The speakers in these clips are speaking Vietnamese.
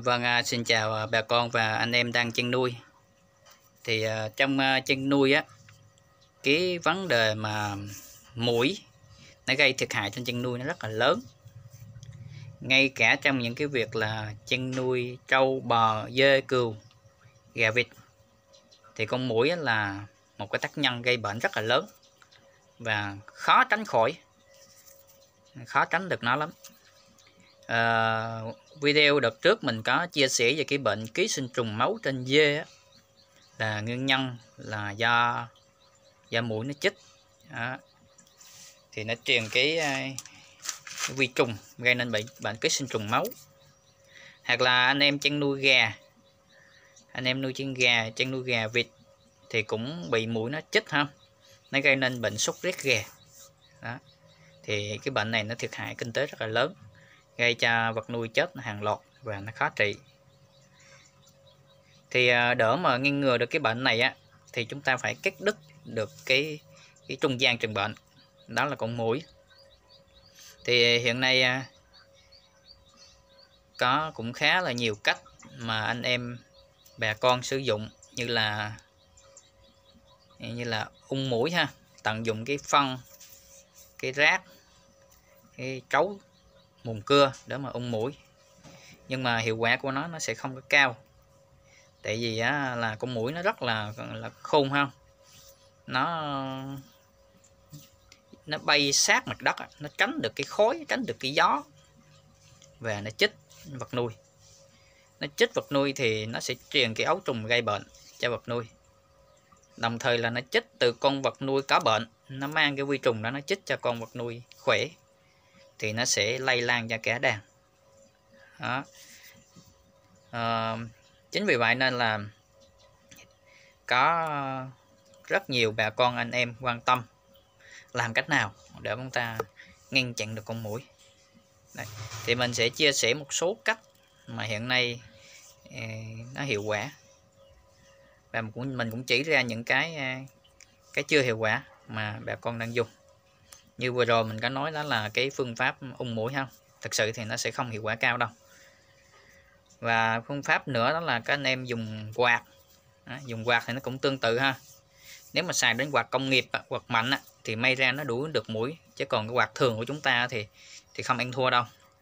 Xin chào bà con và anh em đang chăn nuôi. Thì trong chăn nuôi á, cái vấn đề mà muỗi nó gây thiệt hại trên chăn nuôi nó rất là lớn. Ngay cả trong những cái việc là chăn nuôi trâu, bò, dê, cừu, gà, vịt thì con muỗi là một cái tác nhân gây bệnh rất là lớn và khó tránh được nó lắm. Video đợt trước mình có chia sẻ về cái bệnh ký sinh trùng máu trên dê á, là nguyên nhân là do muỗi nó chích đó. Thì nó truyền cái vi trùng gây nên bệnh ký sinh trùng máu. Hoặc là anh em chăn nuôi gà, chăn nuôi gà vịt thì cũng bị muỗi nó chích ha, nó gây nên bệnh sốt rét gà đó. Thì cái bệnh này nó thiệt hại kinh tế rất là lớn, gây cho vật nuôi chết hàng loạt và nó khó trị. Thì đỡ mà ngăn ngừa được cái bệnh này á, thì chúng ta phải cắt đứt được cái trung gian truyền bệnh, đó là con muỗi. Thì hiện nay có cũng khá là nhiều cách mà anh em bà con sử dụng, như là ung muỗi ha, tận dụng cái phân, cái rác, cái trấu, mùn cưa để mà ung muỗi. Nhưng mà hiệu quả của nó sẽ không có cao, tại vì là con muỗi nó rất là khôn ha, nó bay sát mặt đất, nó tránh được cái khói, tránh được cái gió và nó chích vật nuôi. Nó chích vật nuôi thì nó sẽ truyền cái ấu trùng gây bệnh cho vật nuôi, đồng thời là nó chích từ con vật nuôi có bệnh, nó mang cái vi trùng đó nó chích cho con vật nuôi khỏe thì nó sẽ lây lan cho cả đàn đó. Chính vì vậy nên là có rất nhiều bà con anh em quan tâm làm cách nào để chúng ta ngăn chặn được con muỗi. Đây, thì mình sẽ chia sẻ một số cách mà hiện nay nó hiệu quả, và mình cũng chỉ ra những cái chưa hiệu quả mà bà con đang dùng. Như vừa rồi mình có nói đó là cái phương pháp ung muỗi ha, thực sự thì nó sẽ không hiệu quả cao đâu. Và phương pháp nữa đó là các anh em dùng quạt. Dùng quạt thì nó cũng tương tự ha. Nếu mà xài đến quạt công nghiệp, quạt mạnh thì may ra nó đuổi được muỗi, chứ còn cái quạt thường của chúng ta thì không ăn thua đâu.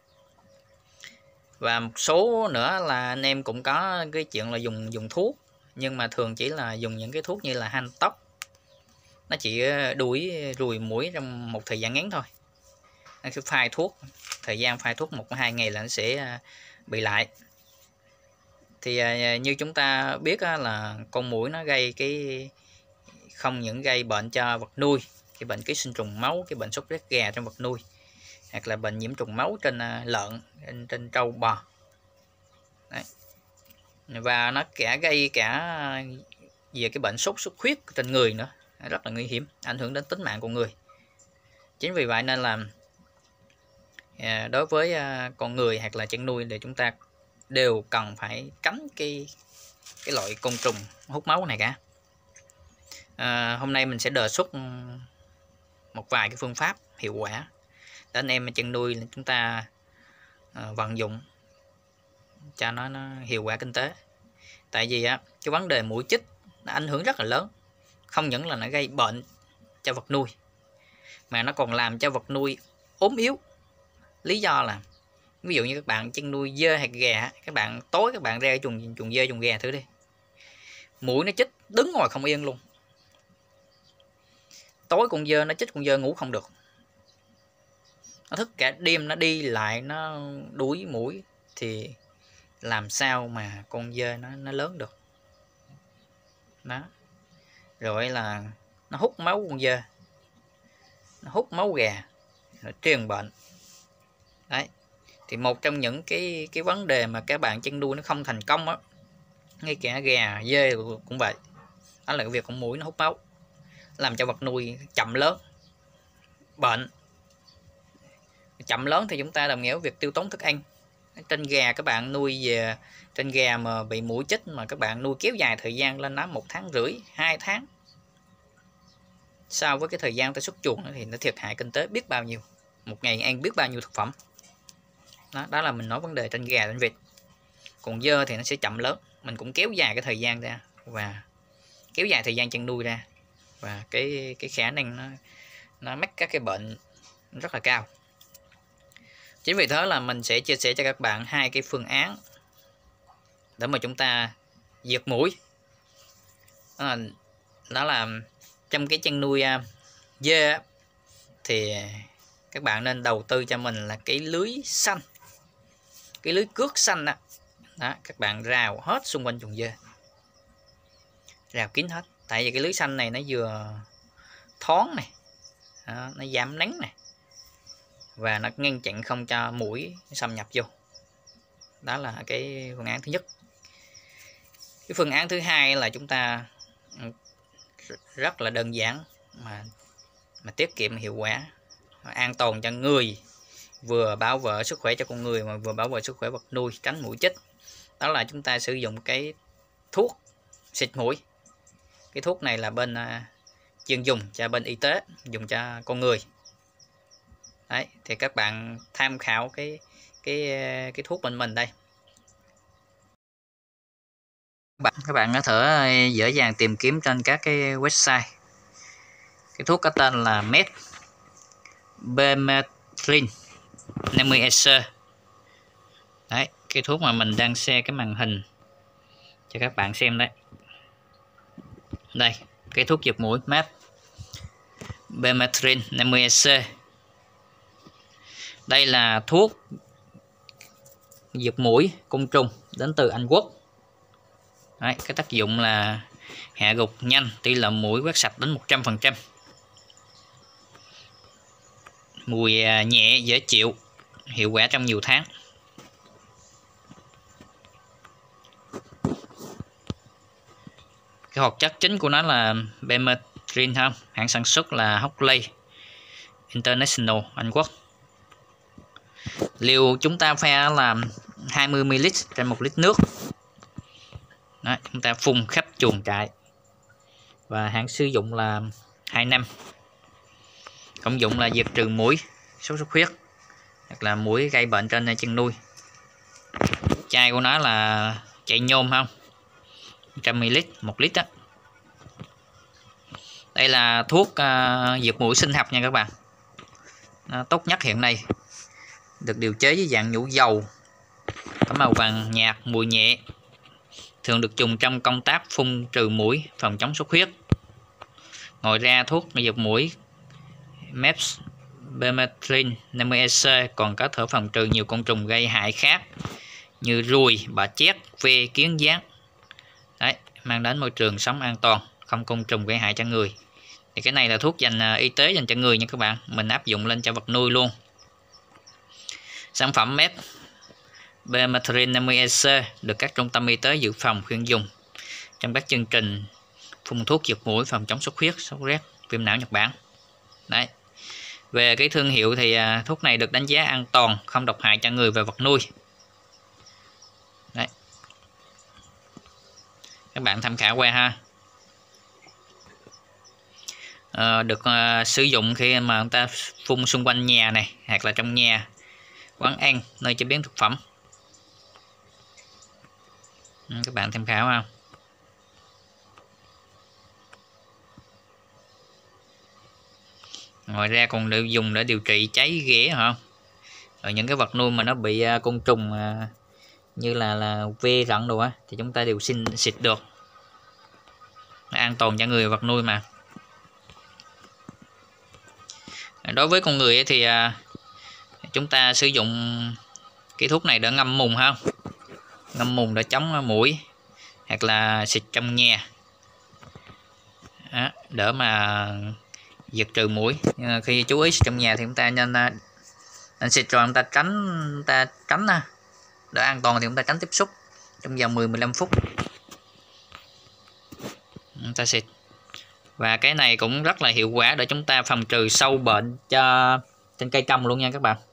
Và một số nữa là anh em cũng có cái chuyện là dùng thuốc, nhưng mà thường chỉ là dùng những cái thuốc như là han tóc, nó chỉ đuổi ruồi muỗi trong một thời gian ngắn thôi. Nó cứ phai thuốc, thời gian phai thuốc 1-2 ngày là nó sẽ bị lại. Thì như chúng ta biết là con muỗi nó gây không những gây bệnh cho vật nuôi, cái bệnh ký sinh trùng máu, cái bệnh sốt rét gà trong vật nuôi, hoặc là bệnh nhiễm trùng máu trên lợn, trên trâu bò. Đấy. Và nó gây về cái bệnh sốt xuất huyết trên người nữa, rất là nguy hiểm, ảnh hưởng đến tính mạng của người. Chính vì vậy nên là đối với con người hoặc là chăn nuôi thì chúng ta đều cần phải tránh cái loại côn trùng hút máu này cả. Hôm nay mình sẽ đề xuất một vài cái phương pháp hiệu quả để anh em chăn nuôi chúng ta vận dụng cho nó hiệu quả kinh tế. Tại vì cái vấn đề muỗi chích nó ảnh hưởng rất là lớn, không những là nó gây bệnh cho vật nuôi mà nó còn làm cho vật nuôi ốm yếu. Lý do là ví dụ như các bạn chăn nuôi dê hay gà, các bạn tối các bạn ra chuồng dê chuồng gà thử đi, muỗi nó chích đứng ngồi không yên luôn. Tối con dê nó chích, con dê ngủ không được, nó thức cả đêm, nó đi lại, nó đuổi muỗi thì làm sao mà con dê nó lớn được đó. Rồi là nó hút máu con dê, nó hút máu gà, nó truyền bệnh. Đấy, thì một trong những cái vấn đề mà các bạn chăn nuôi nó không thành công á, ngay cả gà dê cũng vậy, đó là cái việc con muỗi nó hút máu, làm cho vật nuôi chậm lớn, bệnh. Chậm lớn thì chúng ta đồng nghĩa với việc tiêu tốn thức ăn. Trên gà các bạn nuôi về, trên gà mà bị muỗi chích mà các bạn nuôi kéo dài thời gian lên nó 1,5 tháng, 2 tháng, so với cái thời gian ta xuất chuồng thì nó thiệt hại kinh tế biết bao nhiêu, một ngày ăn biết bao nhiêu thực phẩm đó. Đó là mình nói vấn đề trên gà, trên vịt. còn dơ thì nó sẽ chậm lớn. Mình cũng kéo dài cái thời gian ra và kéo dài thời gian chăn nuôi ra, và cái khả năng nó mắc các cái bệnh rất là cao. Chính vì thế là mình sẽ chia sẻ cho các bạn hai cái phương án để mà chúng ta diệt muỗi. Đó là trong cái chăn nuôi dê thì các bạn nên đầu tư cho mình là cái lưới xanh, cái lưới cước xanh đó. Các bạn rào hết xung quanh chuồng dê, rào kín hết. Tại vì cái lưới xanh này nó vừa thoáng này, nó giảm nắng này, và nó ngăn chặn không cho muỗi xâm nhập vô. Đó là cái phương án thứ nhất. Cái phương án thứ hai là chúng ta rất là đơn giản mà tiết kiệm hiệu quả, an toàn cho người, vừa bảo vệ sức khỏe cho con người mà vừa bảo vệ sức khỏe vật nuôi, tránh muỗi chích. Đó là chúng ta sử dụng cái thuốc xịt muỗi. Cái thuốc này là bên chuyên dùng cho bên y tế, dùng cho con người. Đấy, thì các bạn tham khảo cái thuốc bên mình đây. Các bạn có thể dễ dàng tìm kiếm trên các cái website. Cái thuốc có tên là Permethrin 50EC. Đấy, cái thuốc mà mình đang share cái màn hình cho các bạn xem đấy. Đây, cái thuốc diệt muỗi Permethrin 50EC. Đây là thuốc diệt muỗi côn trùng đến từ Anh Quốc. Đấy, cái tác dụng là hạ gục nhanh, tỷ lệ muỗi quét sạch đến 100%. Mùi nhẹ dễ chịu, hiệu quả trong nhiều tháng. Cái hoạt chất chính của nó là Permethrin không? Hãng sản xuất là Hockley International, Anh Quốc. Liều chúng ta pha là 20ml trên 1 lít nước. Đó, chúng ta phun khắp chuồng trại, và hạn sử dụng là 2 năm. Công dụng là diệt trừ muỗi, sốt xuất huyết hoặc là muỗi gây bệnh trên chăn nuôi. Chai của nó là chai nhôm không, 100ml 1 lít đó. Đây là thuốc diệt muỗi sinh học nha các bạn. Tốt nhất hiện nay, được điều chế với dạng nhũ dầu, có màu vàng nhạt, mùi nhẹ, thường được dùng trong công tác phun trừ muỗi, phòng chống xuất huyết. Ngoài ra, thuốc diệt muỗi Permethrin 50EC còn có thể phòng trừ nhiều côn trùng gây hại khác như ruồi, bọ chét, ve, kiến gián. Đấy, mang đến môi trường sống an toàn, không côn trùng gây hại cho người. Thì cái này là thuốc dành y tế dành cho người nha các bạn, mình áp dụng lên cho vật nuôi luôn. Sản phẩm Permethrin 50EC được các trung tâm y tế dự phòng khuyên dùng trong các chương trình phun thuốc diệt muỗi phòng chống xuất huyết, sốt rét, viêm não Nhật Bản. Đấy. Về cái thương hiệu thì thuốc này được đánh giá an toàn, không độc hại cho người và vật nuôi. Đấy. Các bạn tham khảo qua ha. Được sử dụng khi mà người ta phun xung quanh nhà này, hoặc là trong nhà, quán ăn, nơi chế biến thực phẩm. Các bạn tham khảo không? Ngoài ra còn được dùng để điều trị cháy ghẻ không? Rồi những cái vật nuôi mà nó bị côn trùng như là ve rận đồ á, thì chúng ta đều xịt được. Nó an toàn cho người vật nuôi mà. Đối với con người thì chúng ta sử dụng cái thuốc này để ngâm mùng không? Ngâm mùng để chống muỗi, hoặc là xịt trong nhà đó, để mà diệt trừ muỗi. Khi chú ý xịt trong nhà thì chúng ta nên xịt rồi chúng ta tránh để an toàn thì chúng ta tránh tiếp xúc trong vòng 10-15 phút. Chúng ta xịt. Và cái này cũng rất là hiệu quả để chúng ta phòng trừ sâu bệnh cho trên cây trồng luôn nha các bạn.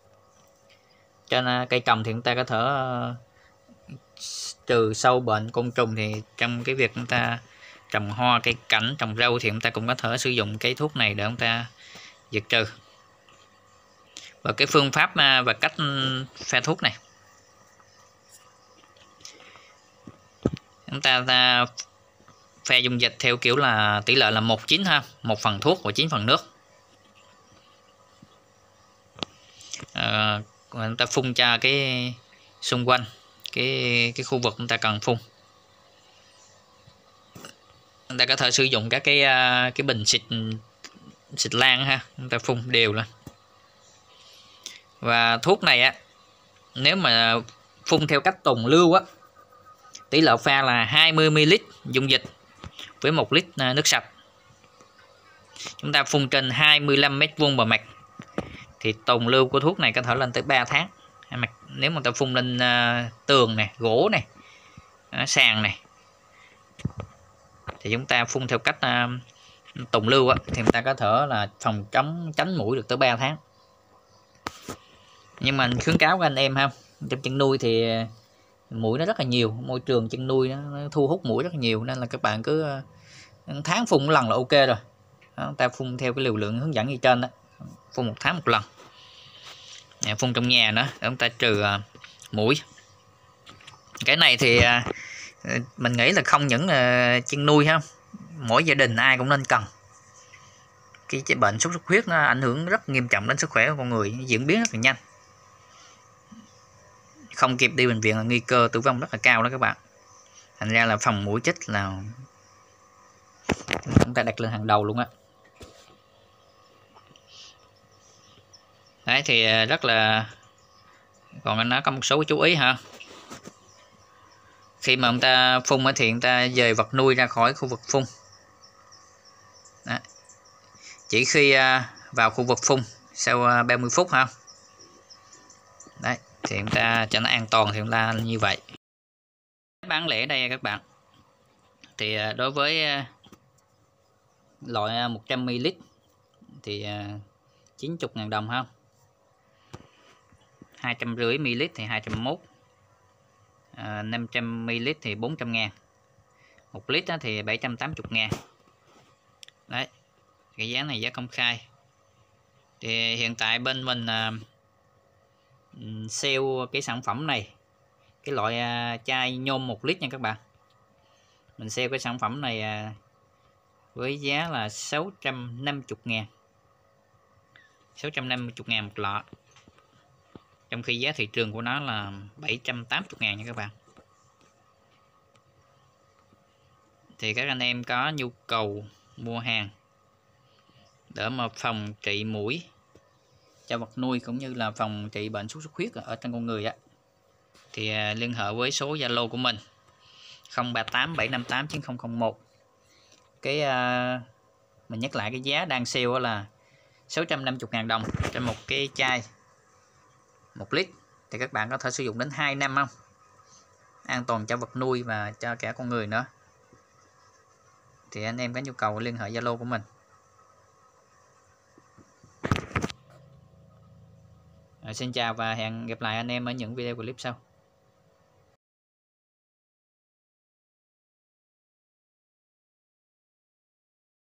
Trên cây trồng thì chúng ta có thể trừ sâu bệnh côn trùng, thì trong cái việc chúng ta trồng hoa, cây cảnh, trồng rau thì chúng ta cũng có thể sử dụng cái thuốc này để chúng ta diệt trừ. Và cái phương pháp và cách pha thuốc này, Chúng ta pha dung dịch theo kiểu là tỷ lệ là 1:9 ha, 1 phần thuốc và 9 phần nước. Chúng ta phun cho cái xung quanh cái khu vực chúng ta cần phun. Chúng ta có thể sử dụng các cái bình xịt lan ha, chúng ta phun đều lên. Và thuốc này á, nếu mà phun theo cách tồn lưu á, tỷ lệ pha là 20 ml dung dịch với 1 lít nước sạch. Chúng ta phun trên 25 m² bề mặt thì tồn lưu của thuốc này có thể lên tới 3 tháng. Nếu mà ta phun lên tường này, gỗ này, sàn này, thì chúng ta phun theo cách tồn lưu á, thì chúng ta có thể là phòng tránh muỗi được tới 3 tháng. Nhưng mà khuyến cáo các anh em ha, trong chăn nuôi thì muỗi nó rất là nhiều, môi trường chăn nuôi nó thu hút muỗi rất là nhiều, nên là các bạn cứ tháng phun một lần là ok rồi. Chúng ta phun theo cái liều lượng hướng dẫn như trên đó, phun 1 tháng 1 lần. Phun trong nhà nữa để chúng ta trừ muỗi. Cái này thì mình nghĩ là không những chăn nuôi ha, mỗi gia đình ai cũng nên cần. Cái bệnh sốt xuất huyết nó ảnh hưởng rất nghiêm trọng đến sức khỏe của con người, diễn biến rất là nhanh, không kịp đi bệnh viện là nguy cơ tử vong rất là cao đó các bạn. Thành ra là phòng muỗi chích là chúng ta đặt lên hàng đầu luôn á. Đấy thì rất là, còn nó có một số chú ý ha. Khi mà chúng ta phun thì chúng ta dời vật nuôi ra khỏi khu vực phun. Đó. Chỉ khi vào khu vực phun sau 30 phút ha. Đấy, thì chúng ta cho nó an toàn thì chúng ta như vậy. Bán lẻ đây các bạn. Thì đối với loại 100 ml thì 90.000 đồng ha. 250 ml thì 201. 500 ml thì 400.000. 1 lít thì 780.000. Đấy. Cái giá này giá công khai. Thì hiện tại bên mình sale cái sản phẩm này, cái loại chai nhôm 1 lít nha các bạn. Mình sale cái sản phẩm này với giá là 650.000. 650.000 một lọ. Trong khi giá thị trường của nó là 780.000 nha các bạn. Thì các anh em có nhu cầu mua hàng để mà phòng trị muỗi cho vật nuôi cũng như là phòng trị bệnh sốt xuất huyết ở trên con người á, thì liên hệ với số Zalo của mình 038 758 9001. Cái mình nhắc lại cái giá đang sale là 650.000 đồng trên một cái chai 1 lít, thì các bạn có thể sử dụng đến 2 năm không? An toàn cho vật nuôi và cho cả con người nữa. Thì anh em có nhu cầu liên hệ Zalo của mình. Xin chào và hẹn gặp lại anh em ở những video clip sau.